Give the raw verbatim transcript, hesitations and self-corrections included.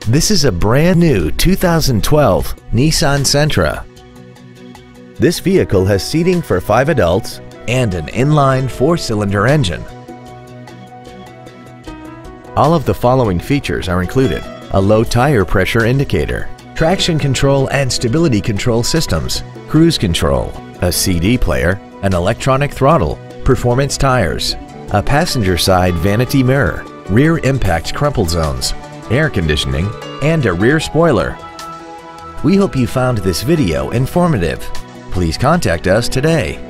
This is a brand new two thousand twelve Nissan Sentra. This vehicle has seating for five adults and an inline four-cylinder engine. All of the following features are included: a low tire pressure indicator, traction control and stability control systems, cruise control, a C D player, an electronic throttle, performance tires, a passenger side vanity mirror, rear impact crumple zones, air conditioning, and a rear spoiler. We hope you found this video informative. Please contact us today.